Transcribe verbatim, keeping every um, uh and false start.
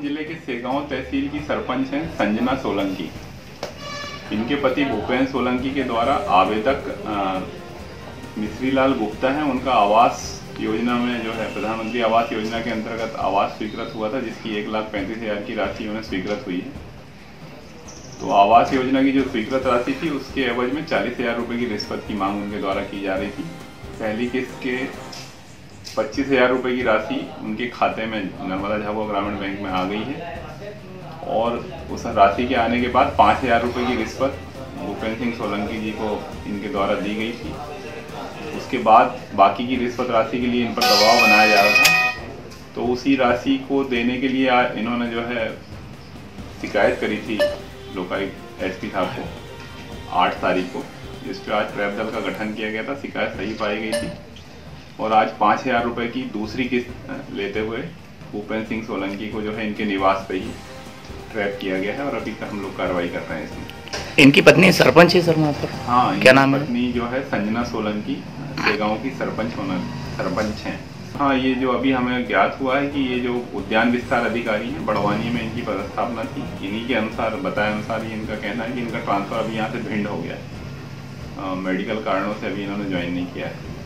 जिले के सेगांव तहसील की सरपंच हैं संजना सोलंकी। इनके पति भूपेन्द्र सोलंकी के द्वारा आवेदक मिश्रीलाल गुप्ता हैं, उनका आवास योजना में जो है प्रधानमंत्री आवास योजना के अंतर्गत आवास स्वीकृत हुआ था, जिसकी एक लाख पैंतीस हजार की राशि उन्हें स्वीकृत हुई है। तो आवास योजना की जो स्वीकृत राशि थी उसके एवज में चालीस हजार रुपये की रिश्वत की मांग उनके द्वारा की जा रही थी। पहली किस्त के पच्चीस हजार रुपये की राशि उनके खाते में नर्मदा झाबुआ ग्रामीण बैंक में आ गई है और उस राशि के आने के बाद पाँच हजार रुपये की रिश्वत भूपेन्द्र सिंह सोलंकी जी को इनके द्वारा दी गई थी। उसके बाद बाकी की रिश्वत राशि के लिए इन पर दबाव बनाया जा रहा था, तो उसी राशि को देने के लिए इन्होंने जो है शिकायत करी थी लोकायुक्त एसपी साहब को आठ तारीख को, जिस पर आज ट्रैप दल का गठन किया गया था। शिकायत सही पाई गई थी और आज पाँच हजार रुपये की दूसरी किस्त लेते हुए भूपेन्द्र सिंह सोलंकी को जो है इनके निवास पे ही ट्रैप किया गया है और अभी तक हम लोग कार्रवाई कर रहे हैं इसमें। इनकी पत्नी सरपंच है सर वहाँ पर? हाँ, क्या नाम है? पत्नी जो है संजना सोलंकी सेगांव की सरपंच होना सरपंच हैं। हाँ, ये जो अभी हमें ज्ञात हुआ है कि ये जो उद्यान विस्तार अधिकारी हैं बड़वानी में इनकी पदस्थापना थी, इन्हीं के अनुसार बताए अनुसार ही इनका कहना है कि इनका ट्रांसफर अभी यहाँ से भिंड हो गया है। मेडिकल कारणों से अभी इन्होंने ज्वाइन नहीं किया है।